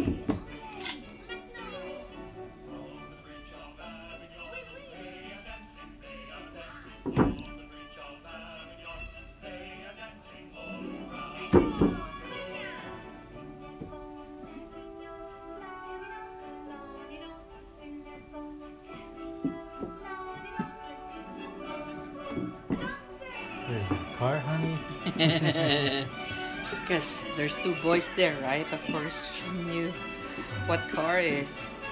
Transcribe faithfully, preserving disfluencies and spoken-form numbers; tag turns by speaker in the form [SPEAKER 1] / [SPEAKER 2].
[SPEAKER 1] There's a car, honey.
[SPEAKER 2] Because there's two boys there, right? Of course, she knew what car is.